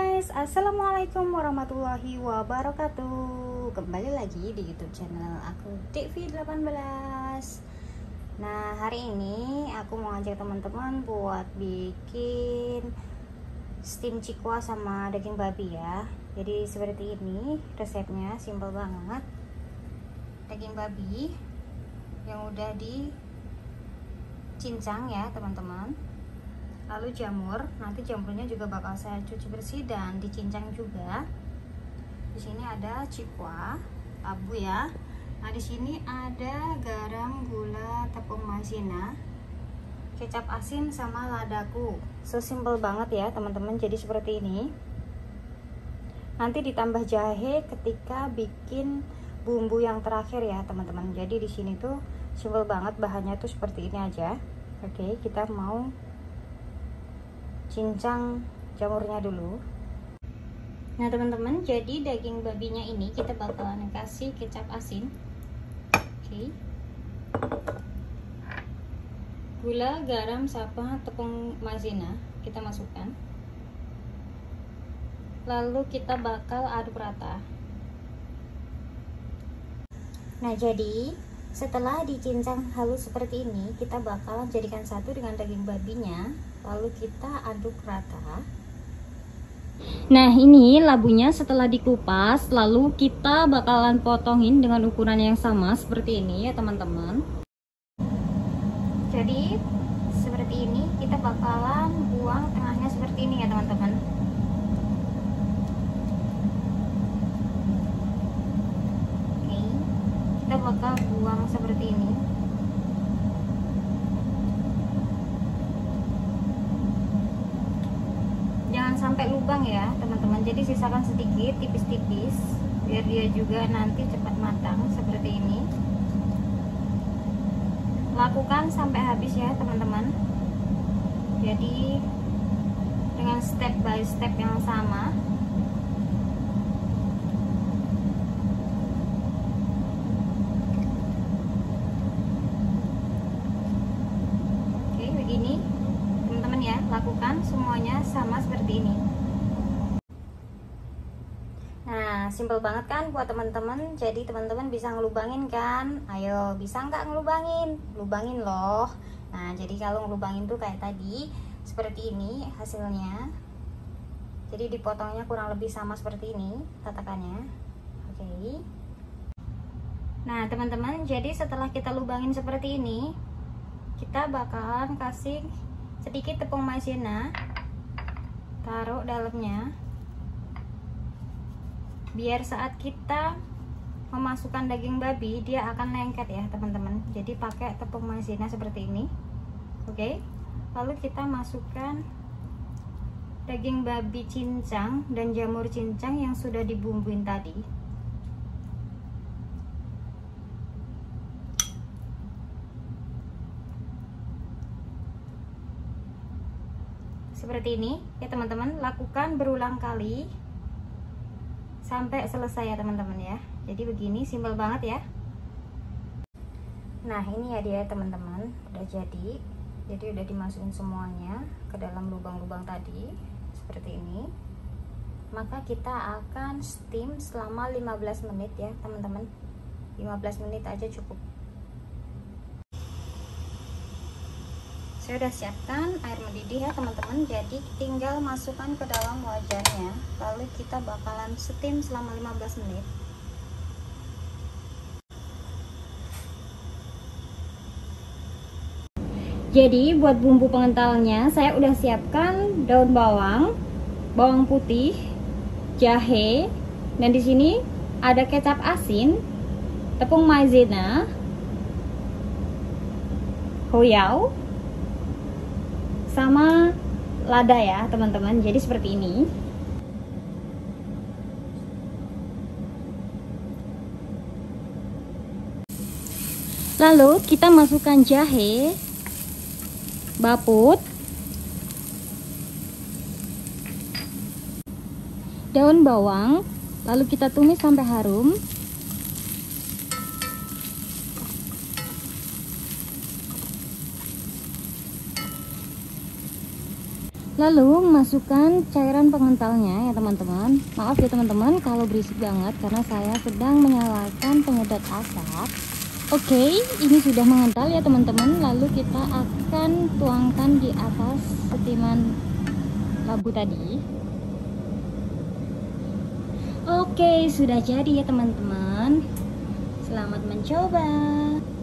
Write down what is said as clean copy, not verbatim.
guys, assalamualaikum warahmatullahi wabarakatuh. Kembali lagi di YouTube channel aku Devi18. Nah, hari ini aku mau ngajak teman-teman buat bikin steam cikwa sama daging babi ya. Jadi seperti ini resepnya, simple banget. Daging babi yang udah dicincang ya teman-teman. Lalu jamur, nanti jamurnya juga bakal saya cuci bersih dan dicincang juga. Di sini ada cikwa, abu ya. Nah, di sini ada garam, gula, tepung maizena, kecap asin sama ladaku. Sesimpel banget ya teman-teman. Jadi seperti ini. Nanti ditambah jahe ketika bikin bumbu yang terakhir ya teman-teman. Jadi di sini tuh simpel banget, bahannya tuh seperti ini aja. Oke, kita mau cincang jamurnya dulu. Nah teman-teman, jadi daging babinya ini kita bakalan kasih kecap asin. Oke. Gula, garam, sama tepung maizena kita masukkan. Lalu kita bakal aduk rata. Nah jadi setelah dicincang halus seperti ini, kita bakalan jadikan satu dengan daging babinya, lalu kita aduk rata. Nah ini labunya setelah dikupas, lalu kita bakalan potongin dengan ukuran yang sama seperti ini ya teman-teman. Jadi seperti ini, kita bakalan buang tengahnya seperti ini ya teman-teman. Kita bakal buang seperti ini. Jangan sampai lubang ya teman-teman, jadi sisakan sedikit tipis-tipis biar dia juga nanti cepat matang seperti ini. Lakukan sampai habis ya teman-teman, jadi dengan step by step yang sama. Ini teman-teman ya, lakukan semuanya sama seperti ini. Nah simple banget kan buat teman-teman. Jadi teman-teman bisa ngelubangin kan? Ayo, bisa nggak ngelubangin? Lubangin loh. Nah jadi kalau ngelubangin tuh kayak tadi, seperti ini hasilnya. Jadi dipotongnya kurang lebih sama seperti ini tatakannya. Oke. Nah teman-teman, jadi setelah kita lubangin seperti ini, kita bakalan kasih sedikit tepung maizena, taruh dalamnya, biar saat kita memasukkan daging babi dia akan lengket ya teman-teman. Jadi pakai tepung maizena seperti ini. Oke, lalu kita masukkan daging babi cincang dan jamur cincang yang sudah dibumbuin tadi. Seperti ini ya teman-teman, lakukan berulang kali sampai selesai ya teman-teman ya. Jadi begini, simpel banget ya. Nah ini ya dia teman-teman, udah jadi udah dimasukin semuanya ke dalam lubang-lubang tadi seperti ini. Maka kita akan steam selama 15 menit ya teman-teman. 15 menit aja cukup. Saya udah siapkan air mendidih ya teman-teman, jadi tinggal masukkan ke dalam wajannya, lalu kita bakalan steam selama 15 menit. Jadi buat bumbu pengentalnya saya udah siapkan daun bawang, bawang putih, jahe, dan di sini ada kecap asin, tepung maizena, hoiao, sama lada ya teman-teman. Jadi seperti ini. Lalu kita masukkan jahe, baput, daun bawang, lalu kita tumis sampai harum. Lalu masukkan cairan pengentalnya ya teman-teman. Maaf ya teman-teman kalau berisik banget karena saya sedang menyalakan penyedot asap. Oke, ini sudah mengental ya teman-teman. Lalu kita akan tuangkan di atas setiman labu tadi. Oke, sudah jadi ya teman-teman. Selamat mencoba.